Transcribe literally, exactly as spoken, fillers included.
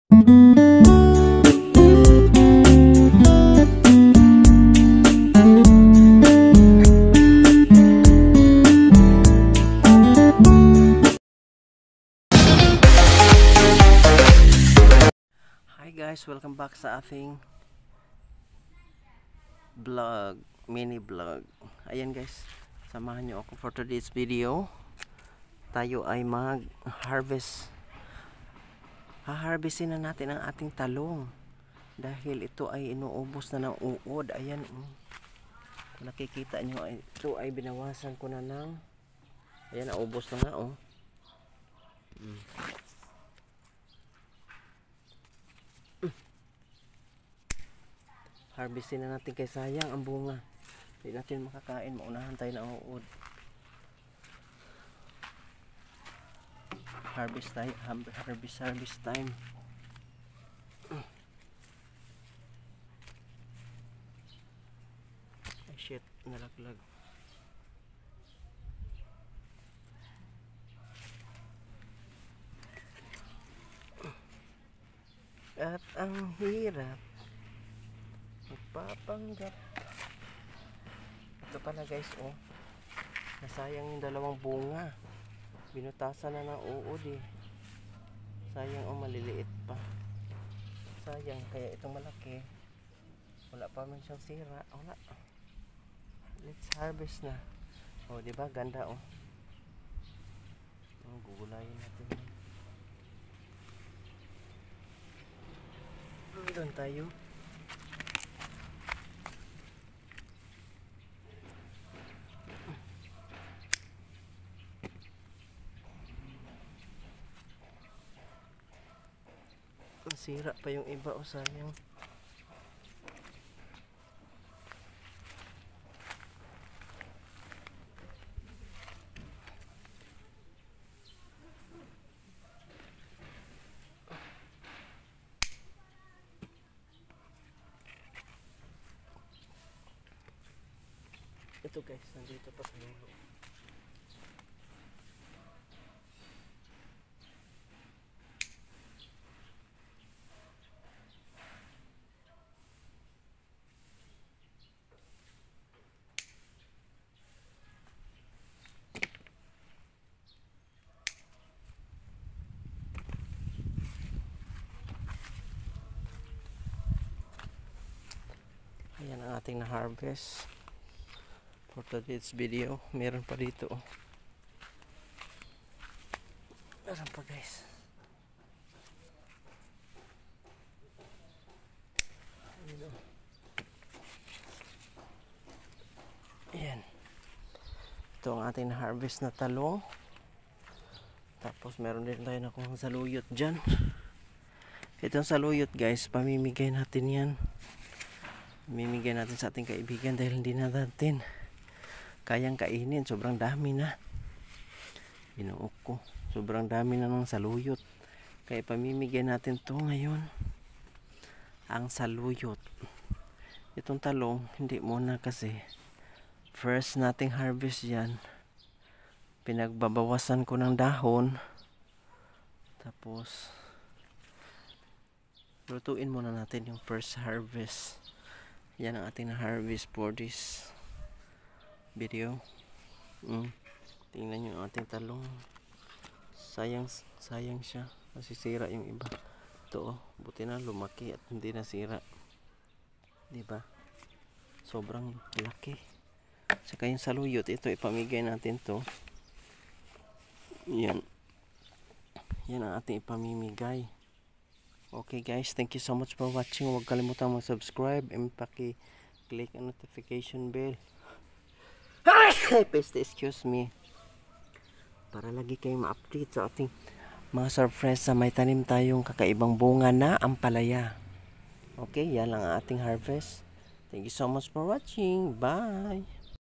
Hi guys, welcome back sa ating vlog, mini vlog. Ayan guys, samahan nyo ako for today's video. Tayo ay mag harvest. Ha-harvestin na natin ang ating talong dahil ito ay inuubos na ng uod. Ayan, um, kung nakikita nyo, ito ay binawasan ko na ng, ayan, naubos na nga oh. hmm. Harvestin na natin kay sayang ang bunga. Hindi natin makakain, maunahan tayo ng uod. Harvest tayo, harvest, harvest time. Ay shit, nalaglag. At ang hirap papanggap. Ito pala guys, oh, nasayang yung dalawang bunga, binutasan na ng uod eh. Sayang, oh, maliliit pa, sayang. Kaya itong malaki wala pa man siyang sira. Wala, let's harvest na. Oh, diba ganda oh. Oh, gugulayin natin. Doon tayo. Sira pa yung iba, o sayang. Ito guys, nandito pa sa dulo. Ayan ang ating na-harvest for today's video. Meron pa dito oh. Meron pa guys. Ayan. Ito ang ating na-harvest na talong. Tapos meron din tayo na kung saluyot dyan. Itong saluyot guys, pamimigay natin yan. Mimigay natin sa ating kaibigan dahil hindi na natin kayang kainin. Sobrang dami na. Binuok ko. Sobrang dami na ng saluyot. Kaya pamimigay natin to ngayon. Ang saluyot. Itong talong, hindi muna kasi first nating harvest yan. Pinagbabawasan ko ng dahon. Tapos lutuin muna natin yung first harvest. Yan ang ating na-harvest for this video. Mm. Tingnan nyo ang ating talong. Sayang, sayang siya. Nasisira yung iba. Ito oh, buti na lumaki at hindi nasira. Diba? Sobrang laki. Saka yung saluyot, ito ipamigay natin to. Yan. Yan ang ating ipamimigay. Okay guys, thank you so much for watching. Huwag kalimutan mag-subscribe and paki-click ang notification bell. Please excuse me. Para lagi kayong ma-update sa ating mga surprise sa may tanim tayong kakaibang bunga na ampalaya. Okay, yan lang ang ating harvest. Thank you so much for watching. Bye!